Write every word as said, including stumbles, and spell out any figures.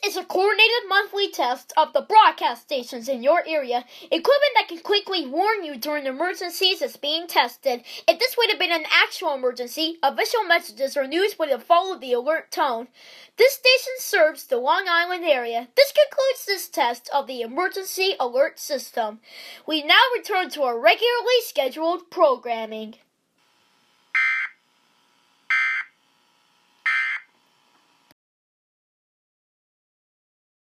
is a coordinated monthly test of the broadcast stations in your area. Equipment that can quickly warn you during emergencies is being tested. If this would have been an actual emergency, official messages or news would have followed the alert tone. This station serves the Long Island area. This concludes this test of the emergency alert system. We now return to our regularly scheduled programming.